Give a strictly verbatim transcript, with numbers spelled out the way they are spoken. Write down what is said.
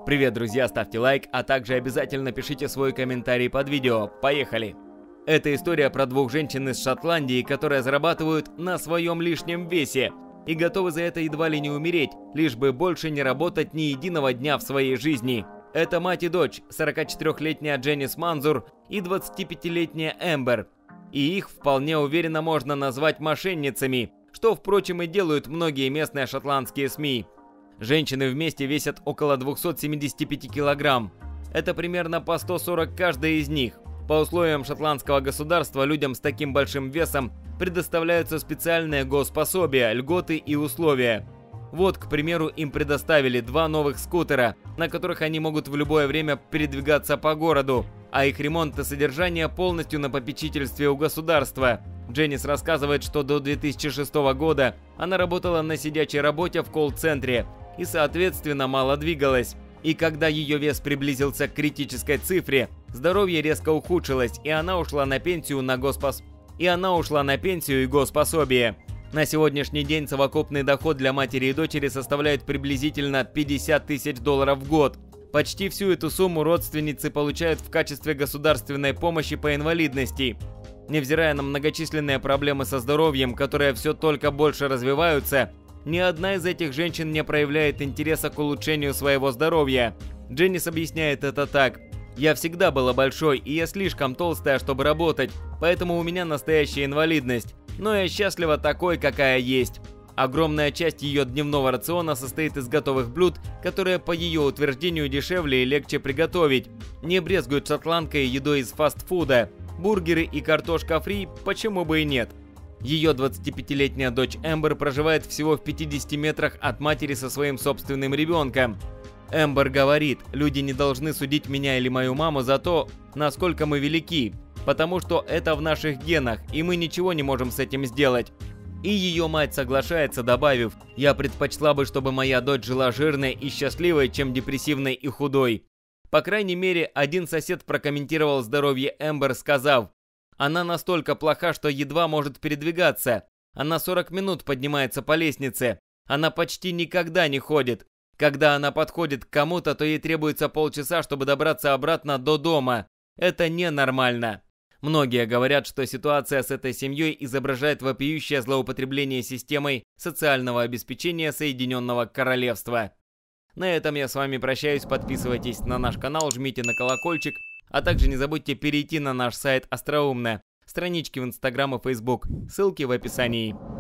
Привет, друзья, ставьте лайк, а также обязательно пишите свой комментарий под видео. Поехали! Это история про двух женщин из Шотландии, которые зарабатывают на своем лишнем весе и готовы за это едва ли не умереть, лишь бы больше не работать ни единого дня в своей жизни. Это мать и дочь, сорокачетырёхлетняя Дженнис Манзур и двадцатипятилетняя Эмбер. И их вполне уверенно можно назвать мошенницами, что, впрочем, и делают многие местные шотландские СМИ. Женщины вместе весят около двухсот семидесяти пяти килограмм. Это примерно по сто сорок каждая из них. По условиям шотландского государства людям с таким большим весом предоставляются специальные госпособия, льготы и условия. Вот, к примеру, им предоставили два новых скутера, на которых они могут в любое время передвигаться по городу, а их ремонт и содержание полностью на попечительстве у государства. Дженнис рассказывает, что до две тысячи шестого года она работала на сидячей работе в колл-центре и, соответственно, мало двигалась. И когда ее вес приблизился к критической цифре, здоровье резко ухудшилось, и она ушла на пенсию на госпос... и она ушла на пенсию и госпособие. На сегодняшний день совокупный доход для матери и дочери составляет приблизительно пятьдесят тысяч долларов в год. Почти всю эту сумму родственницы получают в качестве государственной помощи по инвалидности. Невзирая на многочисленные проблемы со здоровьем, которые все только больше развиваются, ни одна из этих женщин не проявляет интереса к улучшению своего здоровья. Дженнис объясняет это так: «Я всегда была большой, и я слишком толстая, чтобы работать, поэтому у меня настоящая инвалидность. Но я счастлива такой, какая есть». Огромная часть ее дневного рациона состоит из готовых блюд, которые, по ее утверждению, дешевле и легче приготовить. Не брезгует шотландка едой из фастфуда. Бургеры и картошка фри, почему бы и нет. Ее двадцатипятилетняя дочь Эмбер проживает всего в пятидесяти метрах от матери со своим собственным ребенком. Эмбер говорит: «Люди не должны судить меня или мою маму за то, насколько мы велики, потому что это в наших генах, и мы ничего не можем с этим сделать». И ее мать соглашается, добавив: «Я предпочла бы, чтобы моя дочь жила жирной и счастливой, чем депрессивной и худой». По крайней мере, один сосед прокомментировал здоровье Эмбер, сказав: «Она настолько плоха, что едва может передвигаться. Она сорок минут поднимается по лестнице. Она почти никогда не ходит. Когда она подходит к кому-то, то ей требуется полчаса, чтобы добраться обратно до дома. Это ненормально». Многие говорят, что ситуация с этой семьей изображает вопиющее злоупотребление системой социального обеспечения Соединенного Королевства. На этом я с вами прощаюсь. Подписывайтесь на наш канал, жмите на колокольчик, а также не забудьте перейти на наш сайт Остроумно, странички в Инстаграм и Фейсбук, ссылки в описании.